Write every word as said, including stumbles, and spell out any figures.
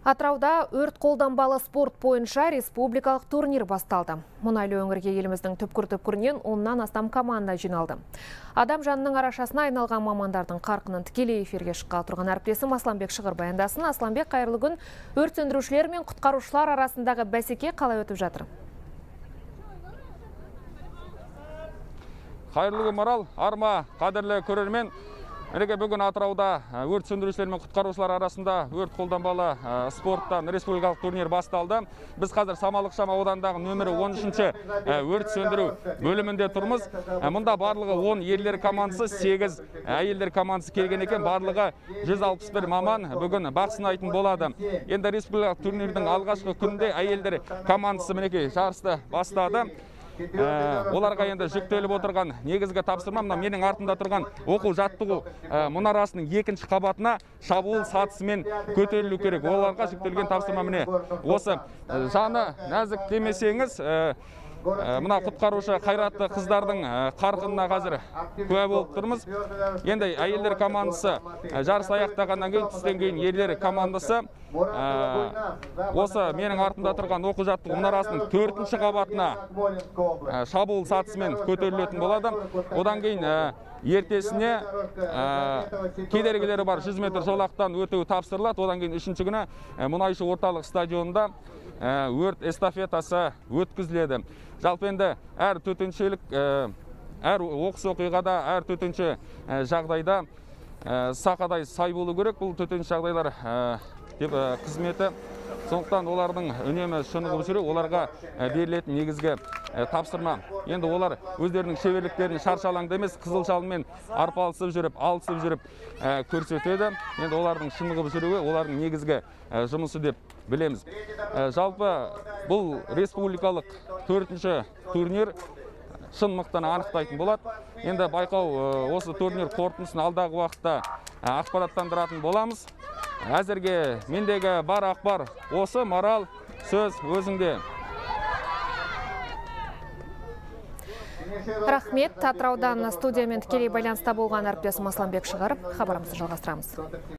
Атырауда өрт қолданбалы спорт бойынша республикалық турнир басталды. Мұнайлы өңірге еліміздің түпкір-түпкірінен оннан астам команда жиналды. Адам жанының арашасына айналған мамандардың қарқынын тікелей эфирге шыққалы тұрған әріптесім Асланбек Шығыр баяндасын. Асланбек, қайырлы күн. Өрт сөндірушілер мен құтқарушылар арасындағы бәсеке қалай өтіп жатыр? Қайырлы күн, Марал, Арма, қадірлі көрермен. Мінеке бүгін Атырауда өрт сөндірушілер мен құтқарушылар арасында өрт қолданбалы спорттан республикалық турнир басталды. Біз қазір Самалық-Шам ауданындағы нөмірі он үшінші өрт сөндіру бөлімінде тұрмыз. Мұнда барлығы он ерлер командасы, сегіз әйелдер командасы келген екен. Барлығы жүз алпыс бір маман бүгін бақ сынайтын болады. Енді республикалық турнирдің алғашқы күнінде әйелдер командасы мінеке жарысты бастады. Оларға енді жүктеліп отырған негізгі тапсырма мына менің артында тұрған оқу жаттығу мұнарасының екінші қабатына шабуыл сатысымен көтерілу керек. Оларға жүктелген тапсырма міне осы. Жаны нәзік демесеңіз, мына құтқарушы қайратты қыздардың қарқынына қазір куә болып тұрмыз. Енді әйелдер командасы жарыс аяқтағаннан кейін, түстен кейін ерлер командасы осы менің артымда тұрған оқу жаттығу мұнарасының төртінші қабатына шабуыл сатысымен көтерілетін болады. Одан кейін ертесіне кедергілері бар жүз метр жолақтан өтуі тапсырылады. Одан кейін үшінші күні Мұнайшы орталық стадионында өрт эстафетасы өткізіледі. Жалпы енді әр төтеншелік, әр оқыс оқиғада, әр төтенше жағдайда сақадай сай болу керек. Бұл төтенше жағдайлар қызметі. Сондықтан олардың үнемі шынығып жүру, оларға берілетін негізгі тапсырма. Енді олар өздерінің шеберліктерін шаршалаңда емес, қызыл жалынмен арпалысып жүріп, алысып жүріп көрсетеді. Енді олардың шынығып жүруі, олардың негізгі жұмысы деп білеміз. Жалпы бұл республикалық төртінші турнир шын мықтаны анықтайтын болады. Енді байқау осы турнир қорытындысын алдағы уақытта ақпараттандыратын боламыз. Әзірге мендегі бар ақпар осы. Марал, сөз өзіңде. Рахмет. Атыраудан студиямен тікелей байланыста болған әріптесім Асланбек Шығыр. Хабарымызды жалғастырамыз.